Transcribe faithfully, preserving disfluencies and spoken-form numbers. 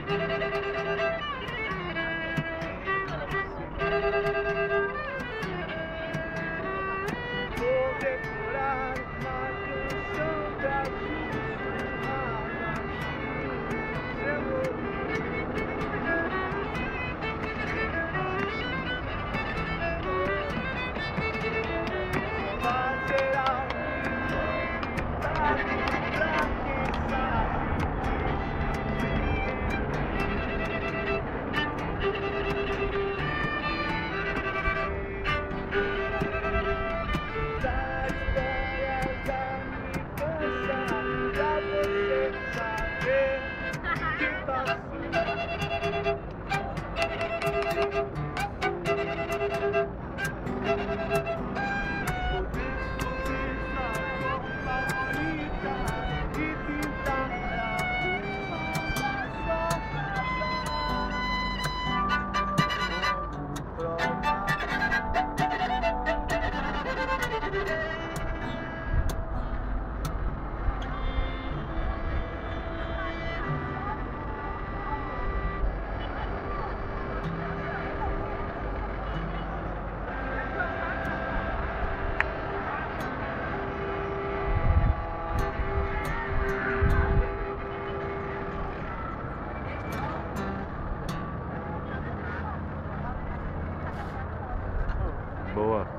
Vou decorar uma canção pra te chamar. Fazer algo inusitado pra quem sabe. Das histórias da minha infância pra você saber o que passou. Boa.